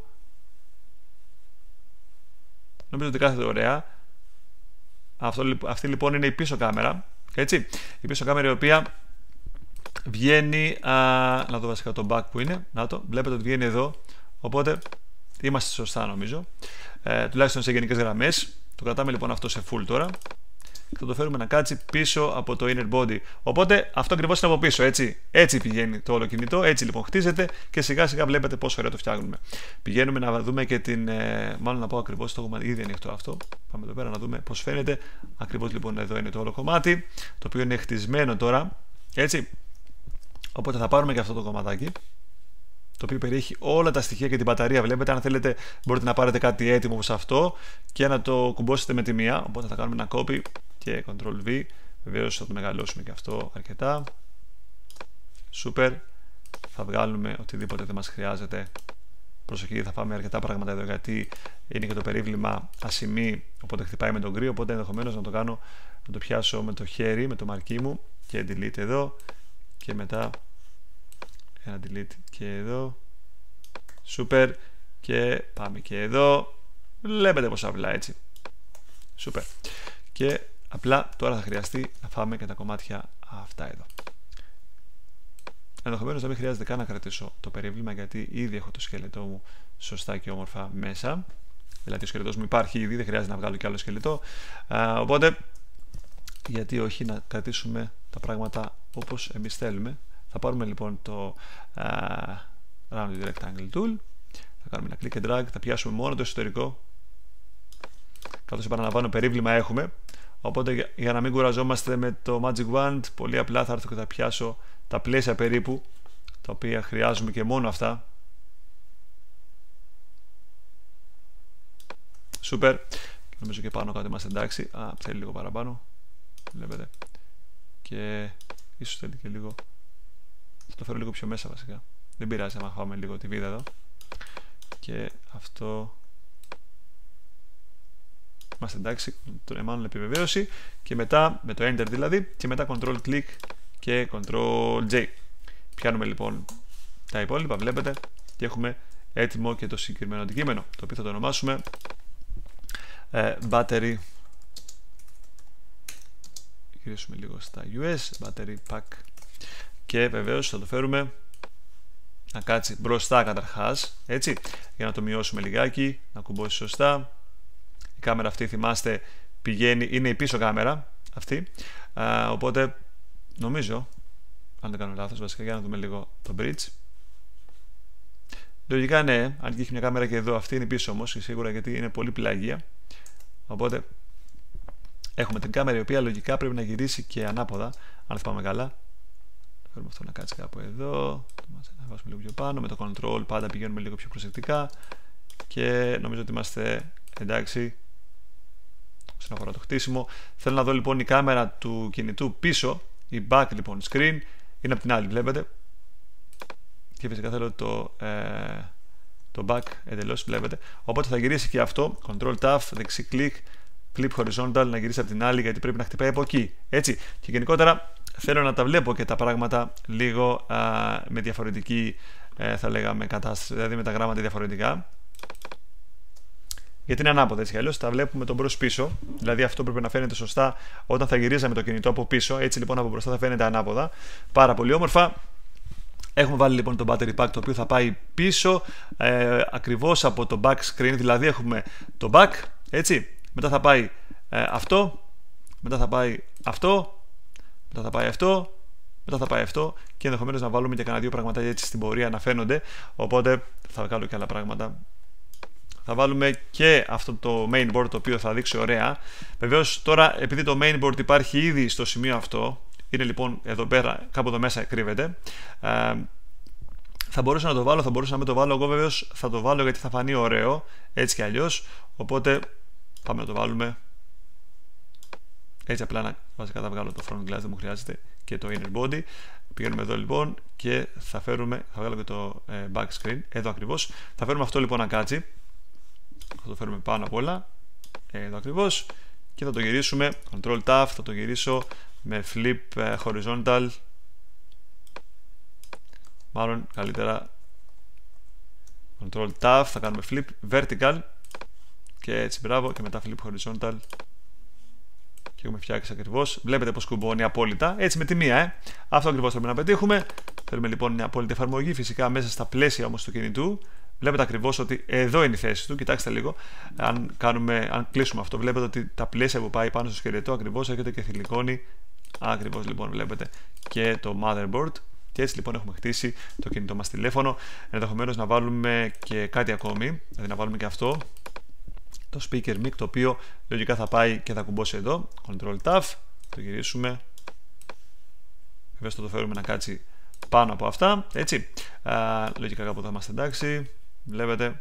Νομίζω ότι κάθεται ωραία. Αυτό, αυτή λοιπόν είναι η πίσω κάμερα, έτσι. Η πίσω κάμερα η οποία βγαίνει, α, να δω βασικά το back που είναι, να το, βλέπετε ότι βγαίνει εδώ, οπότε είμαστε σωστά νομίζω, ε, τουλάχιστον σε γενικές γραμμές. Το κρατάμε λοιπόν αυτό σε full τώρα και θα το φέρουμε να κάτσει πίσω από το inner body. Οπότε αυτό ακριβώς είναι από πίσω, έτσι. Έτσι πηγαίνει το όλο κινητό, έτσι λοιπόν χτίζεται και σιγά σιγά βλέπετε πόσο ωραίο το φτιάχνουμε. Πηγαίνουμε να δούμε και την. Ε, μάλλον να πω ακριβώς, το έχουμε ήδη ανοιχτό αυτό. Πάμε εδώ πέρα να δούμε πώς φαίνεται. Ακριβώς λοιπόν εδώ είναι το όλο κομμάτι, το οποίο είναι χτισμένο τώρα, έτσι. Οπότε θα πάρουμε και αυτό το κομματάκι, το οποίο περιέχει όλα τα στοιχεία και την μπαταρία. Βλέπετε, αν θέλετε μπορείτε να πάρετε κάτι έτοιμο όπως αυτό και να το κουμπώσετε με τη μία. Οπότε θα κάνουμε ένα copy και control V. Βεβαίως θα το μεγαλώσουμε και αυτό αρκετά. Super. Θα βγάλουμε οτιδήποτε δεν μας χρειάζεται. Προσοχή, θα πάμε αρκετά πράγματα εδώ γιατί είναι και το περίβλημα ασημή, οπότε χτυπάει με τον γκρι. Οπότε ενδεχομένως να το κάνω, να το πιάσω με το χέρι, με το μαρκί μου και delete εδώ και μετά ένα delete και εδώ. Super. Και πάμε και εδώ. Βλέπετε πως απλά, έτσι. Super. Και απλά τώρα θα χρειαστεί να φάμε και τα κομμάτια αυτά εδώ. Ενδεχομένως να μην χρειάζεται καν να κρατήσω το περίβλημα γιατί ήδη έχω το σκελετό μου σωστά και όμορφα μέσα. Δηλαδή ο σκελετός μου υπάρχει ήδη, δεν χρειάζεται να βγάλω κι άλλο σκελετό. Α, οπότε γιατί όχι να κρατήσουμε τα πράγματα όπως εμείς θέλουμε. Θα πάρουμε λοιπόν το uh, Round Rectangle Tool, θα κάνουμε ένα click and drag, θα πιάσουμε μόνο το εσωτερικό. Καθώς επαναλαμβάνω περίβλημα έχουμε, οπότε για να μην κουραζόμαστε με το Magic Wand, πολύ απλά θα έρθω και θα πιάσω τα πλαίσια περίπου, τα οποία χρειάζομαι και μόνο αυτά. Super. Νομίζω και πάνω κάτω είμαστε εντάξει. Α, θέλει λίγο παραπάνω. Βλέπετε. Και ίσως θέλει και λίγο. Θα το φέρω λίγο πιο μέσα βασικά. Δεν πειράζει άμα χάμε λίγο τη βίδα εδώ. Και αυτό. Είμαστε εντάξει. Τον εμάνουν επιβεβαίωση. Και μετά με το Enter δηλαδή. Και μετά Control Click και Control J. Πιάνουμε λοιπόν τα υπόλοιπα. Βλέπετε. Και έχουμε έτοιμο και το συγκεκριμένο αντικείμενο. Το οποίο θα το ονομάσουμε ε, Battery. Γυρίσουμε λίγο στα γιου ες. Battery Pack. Και βεβαίως θα το φέρουμε να κάτσει μπροστά καταρχάς, έτσι, για να το μειώσουμε λιγάκι, να κουμπώσει σωστά. Η κάμερα αυτή, θυμάστε, πηγαίνει, είναι η πίσω κάμερα αυτή, α, οπότε νομίζω, αν δεν κάνω λάθος βασικά, για να δούμε λίγο το bridge. Λογικά ναι, αν και έχει μια κάμερα και εδώ, αυτή είναι πίσω όμως, σίγουρα γιατί είναι πολύ πλάγια. Οπότε έχουμε την κάμερα η οποία λογικά πρέπει να γυρίσει και ανάποδα, αν θυμάμαι καλά. Φέρουμε αυτό να κάτσει κάπου εδώ, να βάζουμε λίγο πιο πάνω, με το control πάντα πηγαίνουμε λίγο πιο προσεκτικά και νομίζω ότι είμαστε εντάξει όσον αφορά το χτίσιμο. Θέλω να δω λοιπόν η κάμερα του κινητού πίσω, η back λοιπόν screen είναι από την άλλη, βλέπετε, και φυσικά θέλω το, ε, το back εντελώς, βλέπετε, οπότε θα γυρίσει και αυτό, control tab, δεξί κλικ, flip horizontal, να γυρίσει από την άλλη γιατί πρέπει να χτυπάει από εκεί, έτσι, και γενικότερα θέλω να τα βλέπω και τα πράγματα λίγο α, με διαφορετική ε, θα λέγαμε κατάσταση, δηλαδή με τα γράμματα διαφορετικά, γιατί είναι ανάποδα έτσι κι αλλιώς, τα βλέπουμε τον μπρος πίσω, δηλαδή αυτό πρέπει να φαίνεται σωστά όταν θα γυρίζαμε το κινητό από πίσω, έτσι λοιπόν από μπροστά θα φαίνεται ανάποδα, πάρα πολύ όμορφα. Έχουμε βάλει λοιπόν το battery pack το οποίο θα πάει πίσω ε, ακριβώς από το back screen, δηλαδή έχουμε το back, έτσι, μετά θα πάει ε, αυτό, μετά θα πάει αυτό, μετά θα πάει αυτό, μετά θα πάει αυτό και ενδεχομένως να βάλουμε και κανένα δύο πραγματάκια έτσι στην πορεία να φαίνονται, οπότε θα κάνω και άλλα πράγματα. Θα βάλουμε και αυτό το mainboard το οποίο θα δείξει ωραία. Βεβαίως τώρα επειδή το mainboard υπάρχει ήδη στο σημείο αυτό, είναι λοιπόν εδώ πέρα, κάπου εδώ μέσα κρύβεται, ε, θα μπορούσα να το βάλω, θα μπορούσα να μην το βάλω, εγώ βεβαίως θα το βάλω γιατί θα φανεί ωραίο, έτσι κι αλλιώς, οπότε πάμε να το βάλουμε Έτσι απλά να βασικά θα βγάλω το front glass, δεν μου χρειάζεται και το inner body. Πηγαίνουμε εδώ λοιπόν και θα φέρουμε, θα βγάλω και το ε, back screen, εδώ ακριβώς. Θα φέρουμε αυτό λοιπόν να κάτσει. Θα το φέρουμε πάνω απ' όλα, εδώ ακριβώς. Και θα το γυρίσουμε, Control Tab, θα το γυρίσω με Flip ε, Horizontal. Μάλλον καλύτερα Control Tab, θα κάνουμε Flip Vertical. Και έτσι μπράβο, και μετά Flip Horizontal. Και έχουμε φτιάξει ακριβώς. Βλέπετε πως κουμπώνει απόλυτα. Έτσι με τη μία, ε. Αυτό ακριβώς θέλουμε να πετύχουμε. Θέλουμε λοιπόν μια απόλυτη εφαρμογή. Φυσικά μέσα στα πλαίσια όμως του κινητού. Βλέπετε ακριβώς ότι εδώ είναι η θέση του. Κοιτάξτε λίγο. Αν, κάνουμε, αν κλείσουμε αυτό, βλέπετε ότι τα πλαίσια που πάει πάνω στο σκελετό ακριβώς έρχεται και θηλυκώνει. Ακριβώς λοιπόν βλέπετε και το motherboard. Και έτσι λοιπόν έχουμε χτίσει το κινητό μας τηλέφωνο. Ενδεχομένως να βάλουμε και κάτι ακόμη. Δηλαδή να βάλουμε και αυτό. Το speaker mic, το οποίο λογικά θα πάει και θα κουμπώσει εδώ. Control Tab, το γυρίσουμε. Βέβαια θα το φέρουμε να κάτσει πάνω από αυτά. Έτσι. Α, λογικά κάπου θα είμαστε εντάξει. Βλέπετε.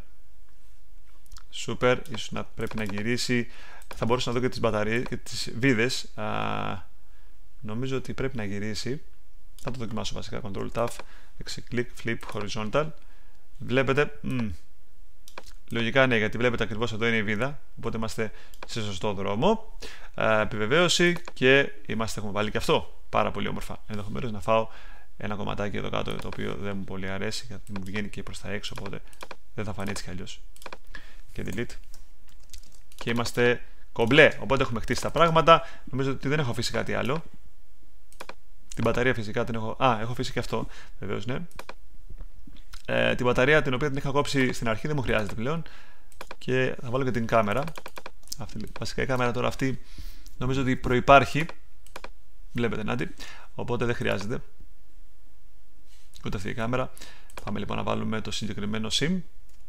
Super. Ίσως να πρέπει να γυρίσει. Θα μπορούσα να δω και τις μπαταρίες και τις βίδες. Α, νομίζω ότι πρέπει να γυρίσει. Θα το δοκιμάσω βασικά. Control Tab, δεξικλικ, flip, horizontal. Βλέπετε. Μ, λογικά ναι, γιατί βλέπετε ακριβώς εδώ είναι η βίδα, οπότε είμαστε σε σωστό δρόμο. Ε, επιβεβαίωση και είμαστε, έχουμε βάλει και αυτό. Πάρα πολύ όμορφα. Ενδεχομένως να φάω ένα κομματάκι εδώ κάτω, το οποίο δεν μου πολύ αρέσει, γιατί μου βγαίνει και προς τα έξω, οπότε δεν θα φανεί έτσι κι αλλιώς. Και delete. Και είμαστε κομπλέ, οπότε έχουμε χτίσει τα πράγματα. Νομίζω ότι δεν έχω αφήσει κάτι άλλο. Την μπαταρία φυσικά την έχω. Α, έχω αφήσει και αυτό, βεβαίως ναι. Ε, την μπαταρία την οποία την είχα κόψει στην αρχή δεν μου χρειάζεται πλέον. Και θα βάλω και την κάμερα. Αυτή, βασικά η κάμερα τώρα αυτή νομίζω ότι προϋπάρχει. Βλέπετε νάτι. Οπότε δεν χρειάζεται ούτε αυτή η κάμερα. Πάμε λοιπόν να βάλουμε το συγκεκριμένο SIM.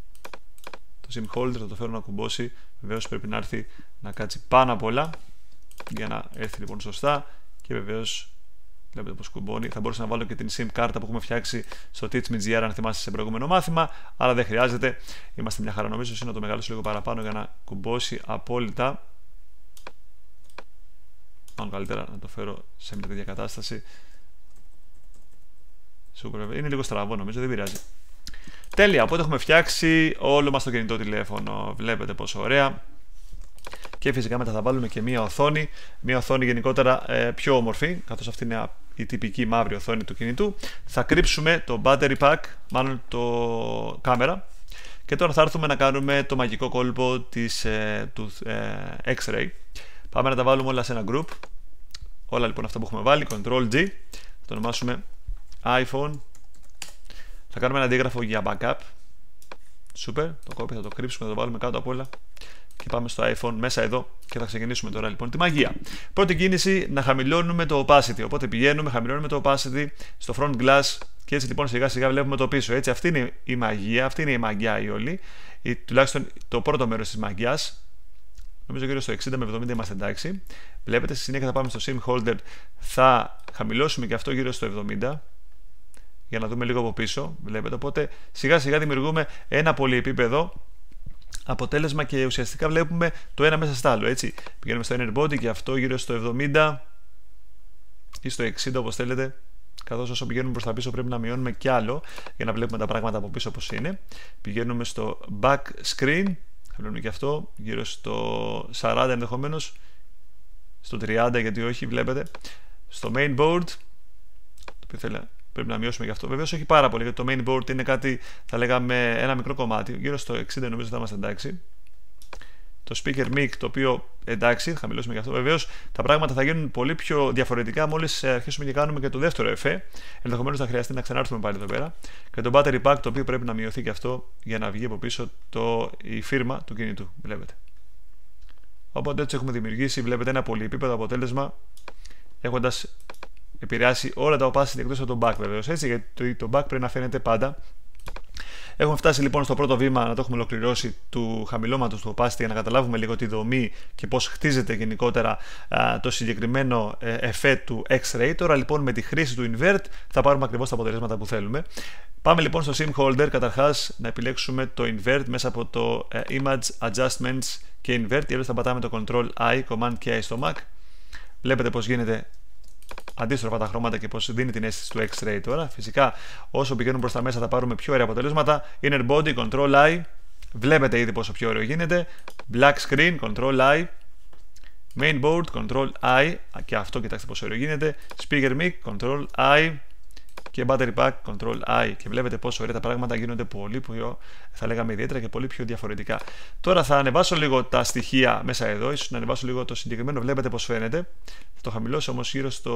Το SIM holder θα το φέρω να κουμπώσει. Βεβαίως πρέπει να έρθει να κάτσει πάνω απ' όλα για να έρθει λοιπόν σωστά. Και βεβαίως βλέπετε πως κουμπώνει. Θα μπορούσα να βάλω και την SIM κάρτα που έχουμε φτιάξει στο teachme.gr αν θυμάστε σε προηγούμενο μάθημα, αλλά δεν χρειάζεται. Είμαστε μια χαρά. Νομίζω είναι να το μεγαλώσω λίγο παραπάνω για να κουμπώσει απόλυτα. Πάνω καλύτερα να το φέρω σε μια τέτοια κατάσταση. Super. Είναι λίγο στραβό νομίζω, δεν πειράζει. Τέλεια, οπότε έχουμε φτιάξει όλο μας το κινητό τηλέφωνο. Βλέπετε πόσο ωραία. Και φυσικά μετά θα βάλουμε και μία οθόνη, μία οθόνη γενικότερα ε, πιο όμορφη, καθώς αυτή είναι η τυπική μαύρη οθόνη του κινητού. Θα κρύψουμε το battery pack, μάλλον το κάμερα, και τώρα θα έρθουμε να κάνουμε το μαγικό κόλπο της, ε, του ε, X-Ray. Πάμε να τα βάλουμε όλα σε ένα group. Όλα λοιπόν αυτά που έχουμε βάλει, Control G, θα το ονομάσουμε iPhone. Θα κάνουμε ένα αντίγραφο για backup. Super, το κόπι θα το κρύψουμε, θα το βάλουμε κάτω από όλα. Και πάμε στο iPhone μέσα εδώ και θα ξεκινήσουμε τώρα λοιπόν τη μαγεία. Πρώτη κίνηση, να χαμηλώνουμε το opacity. Οπότε πηγαίνουμε, χαμηλώνουμε το opacity στο front glass και έτσι λοιπόν σιγά σιγά βλέπουμε το πίσω. Έτσι, αυτή είναι η μαγεία, αυτή είναι η μαγιά η όλη. Ή, τουλάχιστον το πρώτο μέρος της μαγιάς. Νομίζω γύρω στο εξήντα με εβδομήντα είμαστε εντάξει. Βλέπετε, στη συνέχεια θα πάμε στο SIM holder, θα χαμηλώσουμε και αυτό γύρω στο εβδομήντα. Για να δούμε λίγο από πίσω. Βλέπετε, οπότε σιγά σιγά δημιουργούμε ένα πολυεπίπεδο αποτέλεσμα και ουσιαστικά βλέπουμε το ένα μέσα στο άλλο. Έτσι. Πηγαίνουμε στο inner body και αυτό γύρω στο εβδομήντα ή στο εξήντα όπως θέλετε. Καθώς όσο πηγαίνουμε προς τα πίσω πρέπει να μειώνουμε κι άλλο για να βλέπουμε τα πράγματα από πίσω όπως είναι. Πηγαίνουμε στο back screen, χαμηλώνουμε και αυτό γύρω στο σαράντα ενδεχομένως, στο τριάντα γιατί όχι, βλέπετε. Στο main board, το οποίο θέλει, πρέπει να μειώσουμε γι' αυτό. Βεβαίως όχι πάρα πολύ, γιατί το main board είναι κάτι, θα λέγαμε, ένα μικρό κομμάτι. Γύρω στο εξήντα νομίζω θα είμαστε εντάξει. Το speaker mic, το οποίο εντάξει, θα χαμηλώσουμε γι' αυτό. Βεβαίως τα πράγματα θα γίνουν πολύ πιο διαφορετικά μόλις αρχίσουμε και κάνουμε και το δεύτερο εφέ. Ενδεχομένως θα χρειαστεί να ξανάρθουμε πάλι εδώ πέρα. Και το battery pack, το οποίο πρέπει να μειωθεί και αυτό για να βγει από πίσω το, η φίρμα του κινητού. Βλέπετε. Οπότε έτσι έχουμε δημιουργήσει, βλέπετε, ένα πολυεπίπεδο αποτέλεσμα έχοντας επηρεάσει όλα τα opacity εκτός από το back βεβαίως, έτσι, γιατί το back πρέπει να φαίνεται πάντα. Έχουμε φτάσει λοιπόν στο πρώτο βήμα να το έχουμε ολοκληρώσει του χαμηλώματος του opacity για να καταλάβουμε λίγο τη δομή και πώς χτίζεται γενικότερα α, το συγκεκριμένο ε, εφέ του X-Ray. Τώρα λοιπόν με τη χρήση του invert θα πάρουμε ακριβώς τα αποτελέσματα που θέλουμε. Πάμε λοιπόν στο SIM holder, καταρχάς να επιλέξουμε το invert μέσα από το ε, image adjustments και invert, ή αλλιώς θα πατάμε το control I, command και I στο Mac. Βλέπετε πως γίνεται αντίστροφα τα χρώματα και πως δίνει την αίσθηση του X-Ray τώρα. Φυσικά, όσο πηγαίνουμε προς τα μέσα θα πάρουμε πιο ωραία αποτελέσματα. Inner Body, Control I. Βλέπετε ήδη πόσο πιο ωραίο γίνεται. Black Screen, Control I. Main Board, Control I. Και αυτό κοιτάξτε πόσο ωραίο γίνεται. Speaker Mic, Control I. Και Battery Pack, Control I. Και βλέπετε πόσο ωραία τα πράγματα γίνονται πολύ πιο, θα λέγαμε ιδιαίτερα και πολύ πιο διαφορετικά. Τώρα θα ανεβάσω λίγο τα στοιχεία μέσα εδώ. Ίσως να ανεβάσω λίγο το συγκεκριμένο. Βλέπετε πως φαίνεται. Θα το χαμηλώσω όμως γύρω στο,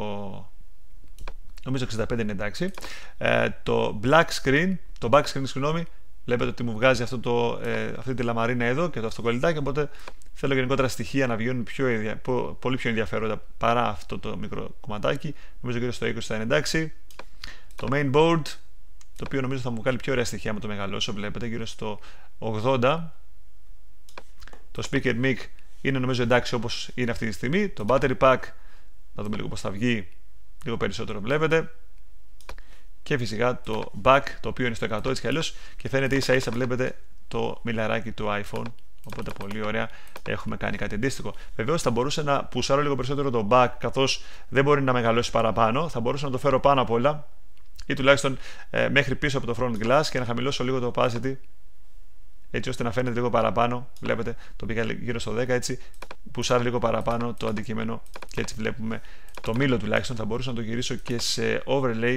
νομίζω εξήντα πέντε είναι εντάξει. Ε, το Black Screen, το Back Screen, συγγνώμη. Βλέπετε ότι μου βγάζει αυτό το, ε, αυτή τη λαμαρίνα εδώ και το αυτοκολλητάκι. Οπότε θέλω γενικότερα στοιχεία να βγαίνουν πιο, πολύ πιο ενδιαφέροντα παρά αυτό το μικρό κομματάκι. Νομίζω γύρω στο είκοσι θα είναι εντάξει. Το main board, το οποίο νομίζω θα μου βγάλει πιο ωραία στοιχεία με το μεγαλώσω, βλέπετε γύρω στο ογδόντα. Το speaker mic είναι νομίζω εντάξει όπως είναι αυτή τη στιγμή. Το battery pack, να δούμε λίγο πως θα βγει, λίγο περισσότερο βλέπετε. Και φυσικά το back, το οποίο είναι στο εκατό έτσι κι αλλιώς και φαίνεται ίσα ίσα βλέπετε το μιλαράκι του iPhone. Οπότε πολύ ωραία έχουμε κάνει κάτι αντίστοιχο. Βεβαίως θα μπορούσα να πουσάρω λίγο περισσότερο το back, καθώς δεν μπορεί να μεγαλώσει παραπάνω. Θα μπορούσα να το φέρω πάνω απ' όλα ή τουλάχιστον ε, μέχρι πίσω από το front glass και να χαμηλώσω λίγο το opacity έτσι ώστε να φαίνεται λίγο παραπάνω. Βλέπετε το πήγα γύρω στο δέκα έτσι, πουσάρει λίγο παραπάνω το αντικείμενο και έτσι βλέπουμε το μήλο τουλάχιστον. Θα μπορούσα να το γυρίσω και σε overlay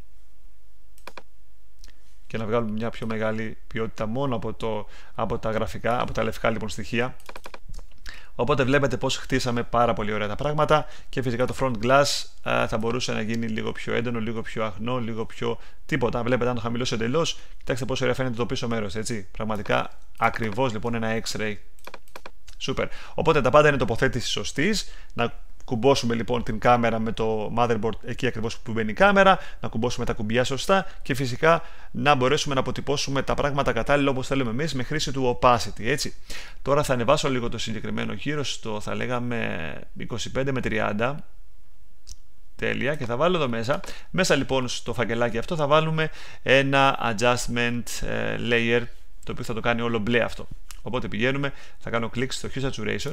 και να βγάλουμε μια πιο μεγάλη ποιότητα μόνο από, το, από τα γραφικά, από τα λευκά λοιπόν στοιχεία. Οπότε βλέπετε πως χτίσαμε πάρα πολύ ωραία τα πράγματα και φυσικά το front glass α, θα μπορούσε να γίνει λίγο πιο έντονο, λίγο πιο αχνό, λίγο πιο τίποτα. Βλέπετε αν το χαμηλώσω εντελώς, κοιτάξτε πόσο ωραία φαίνεται το πίσω μέρος, έτσι. Πραγματικά ακριβώς λοιπόν ένα X-ray. Σούπερ. Οπότε τα πάντα είναι τοποθέτηση σωστής. Να κουμπώσουμε λοιπόν την κάμερα με το motherboard εκεί ακριβώς που μπαίνει η κάμερα, να κουμπώσουμε τα κουμπιά σωστά και φυσικά να μπορέσουμε να αποτυπώσουμε τα πράγματα κατάλληλα όπως θέλουμε εμείς με χρήση του opacity, έτσι. Τώρα θα ανεβάσω λίγο το συγκεκριμένο γύρω στο θα λέγαμε είκοσι πέντε με τριάντα. Τέλεια, και θα βάλω εδώ μέσα. Μέσα λοιπόν στο φακελάκι αυτό θα βάλουμε ένα adjustment layer, το οποίο θα το κάνει όλο μπλε αυτό. Οπότε πηγαίνουμε, θα κάνω κλικ στο Hue Saturation.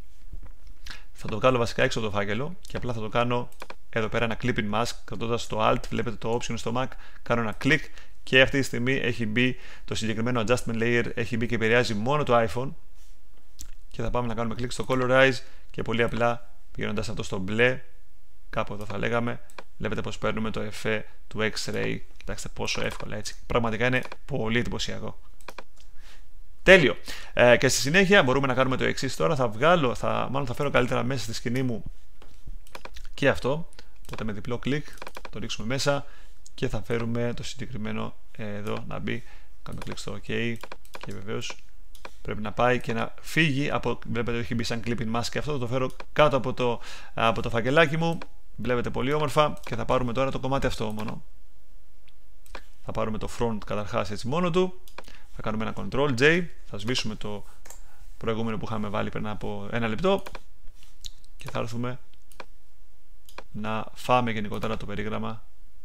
Θα το κάνω βασικά έξω από το φάκελο και απλά θα το κάνω εδώ πέρα ένα clipping mask. Κρατώντας το Alt, βλέπετε το Option στο Mac, κάνω ένα κλικ και αυτή τη στιγμή έχει μπει το συγκεκριμένο adjustment layer, έχει μπει και επηρεάζει μόνο το iPhone. Και θα πάμε να κάνουμε κλικ στο Colorize και πολύ απλά πηγαίνοντας αυτό στο μπλε, κάπου εδώ θα λέγαμε, βλέπετε πως παίρνουμε το εφέ του X-Ray. Κοιτάξτε πόσο εύκολα έτσι. Πραγματικά είναι πολύ εντυπωσιακό. Τέλειο. Ε, και στη συνέχεια μπορούμε να κάνουμε το εξής τώρα. Θα βγάλω, θα, μάλλον θα φέρω καλύτερα μέσα στη σκηνή μου και αυτό. Οπότε με διπλό κλικ το ρίξουμε μέσα και θα φέρουμε το συγκεκριμένο εδώ να μπει. Κάνουμε κλικ στο OK και βεβαίως πρέπει να πάει και να φύγει από, βλέπετε έχει μπει σαν clipping mask και αυτό θα το φέρω κάτω από το, από το φακελάκι μου. Βλέπετε πολύ όμορφα και θα πάρουμε τώρα το κομμάτι αυτό μόνο. Θα πάρουμε το front καταρχάς έτσι μόνο του. Θα κάνουμε ένα control J, θα σβήσουμε το προηγούμενο που είχαμε βάλει πριν από ένα λεπτό και θα έρθουμε να φάμε γενικότερα το περίγραμμα.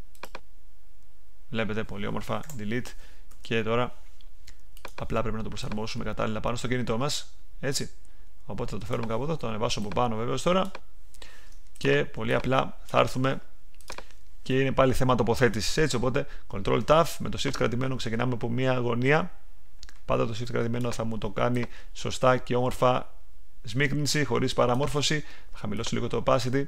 Βλέπετε πολύ όμορφα, delete, και τώρα απλά πρέπει να το προσαρμόσουμε κατάλληλα πάνω στο κινητό μας, έτσι. Οπότε θα το φέρουμε κάπου εδώ, το ανεβάσω από πάνω βεβαίως τώρα και πολύ απλά θα έρθουμε και είναι πάλι θέμα τοποθέτησης, έτσι. Οπότε Control Tab με το Shift κρατημένο ξεκινάμε από μία γωνία. Πάντα το Shift κρατημένο θα μου το κάνει σωστά και όμορφα σμίκρινση χωρίς παραμόρφωση. Θα χαμηλώσω λίγο το opacity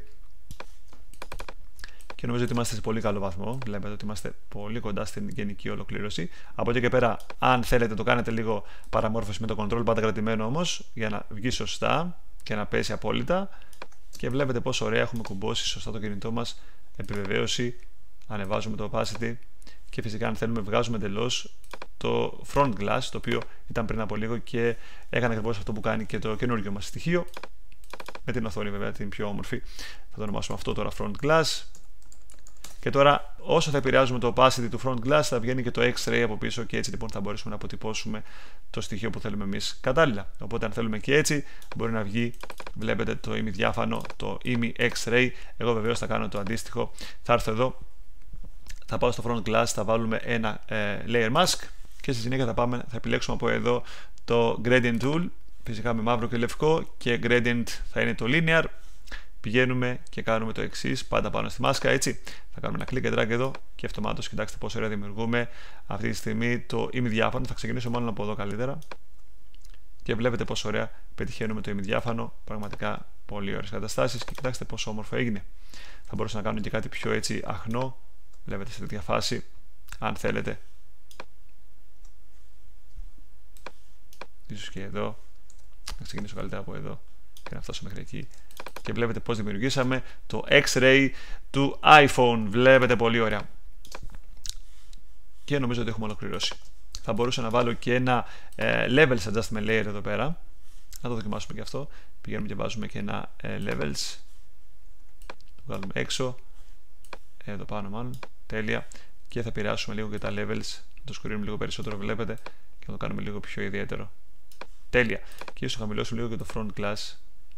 και νομίζω ότι είμαστε σε πολύ καλό βαθμό. Βλέπετε ότι είμαστε πολύ κοντά στην γενική ολοκλήρωση. Από εκεί και πέρα, αν θέλετε, το κάνετε λίγο παραμόρφωση με το Control πάντα κρατημένο όμως για να βγει σωστά και να πέσει απόλυτα. Και βλέπετε πόσο ωραία έχουμε κουμπώσει σωστά το κινητό μας. Επιβεβαίωση, ανεβάζουμε το opacity και φυσικά αν θέλουμε βγάζουμε εντελώς το front glass, το οποίο ήταν πριν από λίγο και έκανε ακριβώς αυτό που κάνει και το καινούργιο μας στοιχείο με την οθόνη βέβαια την πιο όμορφη. Θα το ονομάσουμε αυτό τώρα front glass. Και τώρα όσο θα επηρεάζουμε το opacity του front glass θα βγαίνει και το X-ray από πίσω και έτσι λοιπόν θα μπορέσουμε να αποτυπώσουμε το στοιχείο που θέλουμε εμείς κατάλληλα. Οπότε αν θέλουμε και έτσι μπορεί να βγει, βλέπετε το ημιδιάφανο, το ημι X-ray. Εγώ βεβαίως θα κάνω το αντίστοιχο. Θα έρθω εδώ, θα πάω στο front glass, θα βάλουμε ένα ε, layer mask και στη συνέχεια θα, πάμε, θα επιλέξουμε από εδώ το gradient tool, φυσικά με μαύρο και λευκό, και gradient θα είναι το linear πηγαίνουμε και κάνουμε το εξής, πάντα πάνω στη μάσκα, έτσι. Θα κάνουμε ένα click and drag εδώ και αυτομάτως κοιτάξτε πόσο ωραία δημιουργούμε αυτή τη στιγμή το ημιδιάφανο. Θα ξεκινήσω μάλλον από εδώ καλύτερα. Και βλέπετε πόσο ωραία πετυχαίνουμε το ημιδιάφανο. Πραγματικά πολύ ωραίες καταστάσεις και κοιτάξτε πόσο όμορφο έγινε. Θα μπορούσα να κάνω και κάτι πιο έτσι αχνό. Βλέπετε σε τέτοια φάση, αν θέλετε. Ίσως και εδώ. Θα ξεκινήσω καλύτερα από εδώ και να φτάσω μέχρι εκεί. Και βλέπετε πώς δημιουργήσαμε το X-Ray του iPhone. Βλέπετε πολύ ωραία. Και νομίζω ότι έχουμε ολοκληρώσει. Θα μπορούσα να βάλω και ένα ε, Levels Adjustment Layer εδώ πέρα. Να το δοκιμάσουμε και αυτό. Πηγαίνουμε και βάζουμε και ένα ε, Levels. Το βγάλουμε έξω. Εδώ πάνω μάλλον. Τέλεια. Και θα επηρεάσουμε λίγο και τα Levels. Να το σκορίνουμε λίγο περισσότερο, βλέπετε. Και να το κάνουμε λίγο πιο ιδιαίτερο. Τέλεια. Και ίσως θα χαμηλώσουμε λίγο και το Front Glass.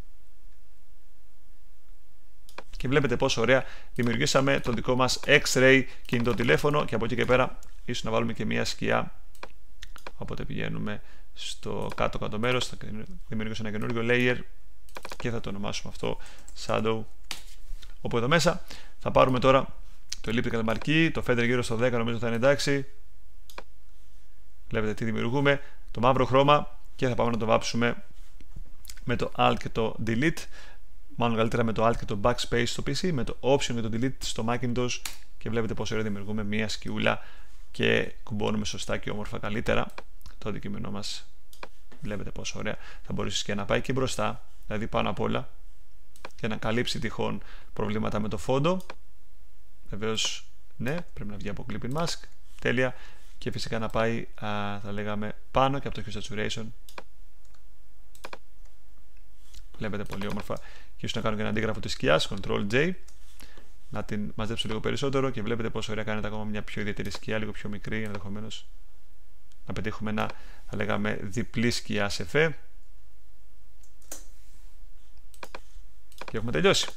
Και βλέπετε πόσο ωραία δημιουργήσαμε το δικό μας X-Ray κινητό τηλέφωνο. Και από εκεί και πέρα ίσως να βάλουμε και μια σκιά. Οπότε πηγαίνουμε στο κάτω κάτω μέρος, θα δημιουργήσω ένα καινούριο layer και θα το ονομάσουμε αυτό Shadow. Όπου εδώ μέσα θα πάρουμε τώρα το elliptical marquee, το feather γύρω στο δέκα νομίζω θα είναι εντάξει. Βλέπετε τι δημιουργούμε, το μαύρο χρώμα και θα πάμε να το βάψουμε με το Alt και το Delete. Μάλλον καλύτερα με το Alt και το Backspace στο πι σι, με το Option και το Delete στο Macintosh και βλέπετε πόσο ωραία δημιουργούμε μια σκιούλα και κουμπώνουμε σωστά και όμορφα καλύτερα το αντικείμενό μας. Βλέπετε πόσο ωραία θα μπορέσει και να πάει και μπροστά, δηλαδή πάνω απ' όλα, και να καλύψει τυχόν προβλήματα με το φόντο. Βεβαίως, ναι, πρέπει να βγει από Clipping Mask. Τέλεια. Και φυσικά να πάει, α, θα λέγαμε, πάνω και από το Hue Saturation. Βλέπετε πολύ όμορφα. Και ίσως να κάνω και ένα αντίγραφο της σκιάς, Control J. Να την μαζέψω λίγο περισσότερο και βλέπετε πόσο ωραία κάνετε ακόμα μια πιο ιδιαίτερη σκιά, λίγο πιο μικρή ενδεχομένως. Να πετύχουμε ένα, θα λέγαμε, διπλή σκιά σε φε. Και έχουμε τελειώσει.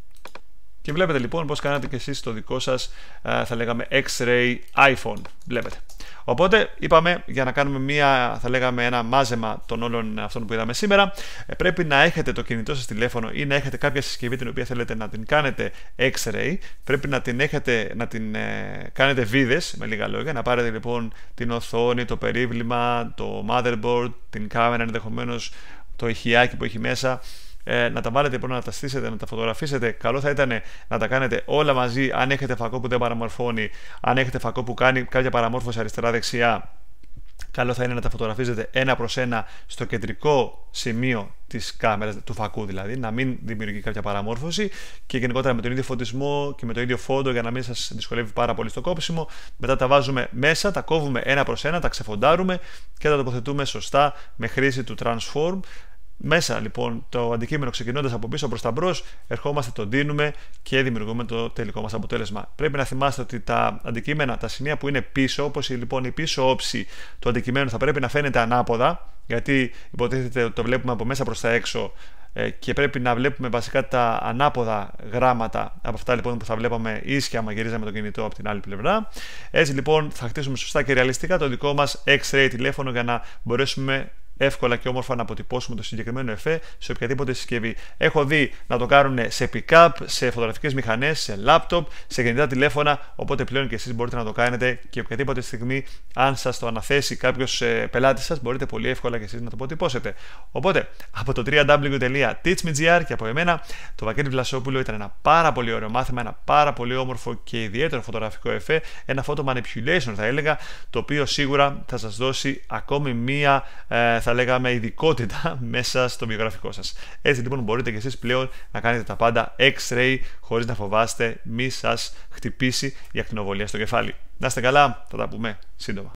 Και βλέπετε λοιπόν πώς κάνατε και εσείς το δικό σας, θα λέγαμε, X-Ray iPhone. Βλέπετε. Οπότε είπαμε, για να κάνουμε μία, θα λέγαμε, ένα μάζεμα των όλων αυτών που είδαμε σήμερα, πρέπει να έχετε το κινητό σας τηλέφωνο ή να έχετε κάποια συσκευή την οποία θέλετε να την κάνετε X-Ray. Πρέπει να την, έχετε, να την ε, κάνετε βίδες, με λίγα λόγια, να πάρετε λοιπόν την οθόνη, το περίβλημα, το motherboard, την κάμερα, ενδεχομένως το ηχιάκι που έχει μέσα. Ε, να τα βάλετε λοιπόν, να τα στήσετε, να τα φωτογραφίσετε. Καλό θα ήταν να τα κάνετε όλα μαζί. Αν έχετε φακό που δεν παραμορφώνει, αν έχετε φακό που κάνει κάποια παραμόρφωση αριστερά-δεξιά, καλό θα είναι να τα φωτογραφίζετε ένα προς ένα στο κεντρικό σημείο της κάμερας, του φακού δηλαδή, να μην δημιουργεί κάποια παραμόρφωση και γενικότερα με τον ίδιο φωτισμό και με το ίδιο φόντο για να μην σας δυσκολεύει πάρα πολύ στο κόψιμο. Μετά τα βάζουμε μέσα, τα κόβουμε ένα προς ένα, τα ξεφοντάρουμε και τα τοποθετούμε σωστά με χρήση του Transform. Μέσα λοιπόν το αντικείμενο, ξεκινώντας από πίσω προς τα μπρος, ερχόμαστε, το ντύνουμε και δημιουργούμε το τελικό μας αποτέλεσμα. Πρέπει να θυμάστε ότι τα αντικείμενα, τα σημεία που είναι πίσω, όπως λοιπόν η πίσω όψη του αντικειμένου, θα πρέπει να φαίνεται ανάποδα, γιατί υποτίθεται ότι το βλέπουμε από μέσα προς τα έξω και πρέπει να βλέπουμε βασικά τα ανάποδα γράμματα από αυτά λοιπόν που θα βλέπαμε ίσια άμα γυρίζαμε το κινητό από την άλλη πλευρά. Έτσι λοιπόν θα χτίσουμε σωστά και ρεαλιστικά το δικό μας X-Ray τηλέφωνο για να μπορέσουμε εύκολα και όμορφα να αποτυπώσουμε το συγκεκριμένο εφέ σε οποιαδήποτε συσκευή. Έχω δει να το κάνουν σε pick-up, σε φωτογραφικές μηχανές, σε laptop, σε κινητά τηλέφωνα, οπότε πλέον και εσείς μπορείτε να το κάνετε και οποιαδήποτε στιγμή, αν σας το αναθέσει κάποιος πελάτης σας, μπορείτε πολύ εύκολα και εσείς να το αποτυπώσετε. Οπότε, από το double-u double-u double-u τελεία teach me τζι αρ και από εμένα, το Βαγγέλη Βλασόπουλο, ήταν ένα πάρα πολύ ωραίο μάθημα, ένα πάρα πολύ όμορφο και ιδιαίτερο φωτογραφικό εφέ, ένα photo manipulation θα έλεγα, το οποίο σίγουρα θα σας δώσει ακόμη μία ε, θα λέγαμε ειδικότητα μέσα στο βιογραφικό σας. Έτσι λοιπόν μπορείτε και εσείς πλέον να κάνετε τα πάντα X-Ray χωρίς να φοβάστε μη σας χτυπήσει η ακτινοβολία στο κεφάλι. Να είστε καλά, θα τα πούμε σύντομα.